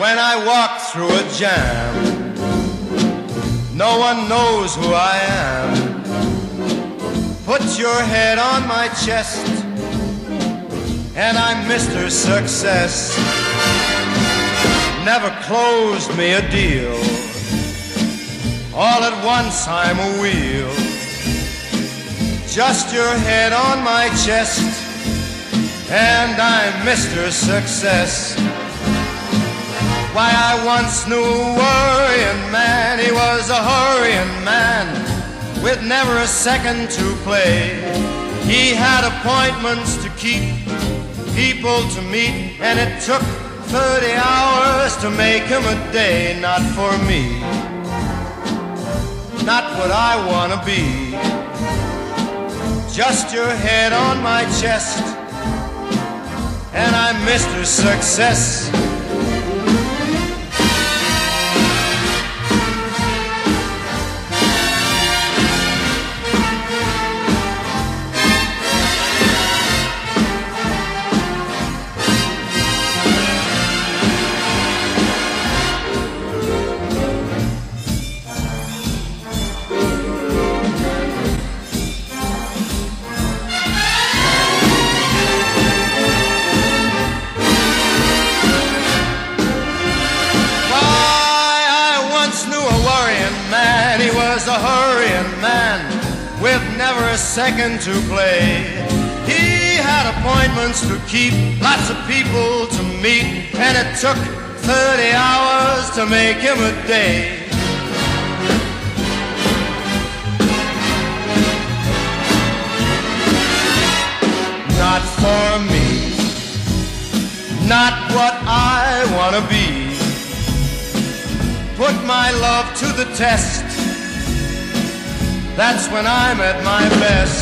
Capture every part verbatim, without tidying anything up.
when I walk through a jam. No one knows who I am. Put your head on my chest, and I'm Mister Success. Never closed me a deal. All at once I'm a wheel. Just your head on my chest, and I'm Mister Success. Why, I once knew a worrying man. He was a hurrying man with never a second to play. He had appointments to keep, people to meet, and it took thirty hours to make him a day. Not for me, not what I want to be. Just your head on my chest, and I'm Mister Success. He was a hurrying man with never a second to play. He had appointments to keep, lots of people to meet, and it took thirty hours to make him a day. Not for me, not what I want to be. Put my love to the test, that's when I'm at my best.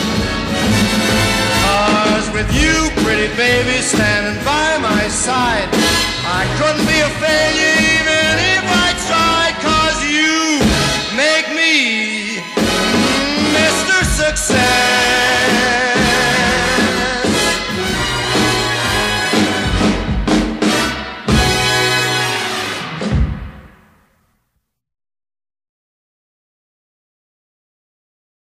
'Cause with you, pretty baby, standing by my side,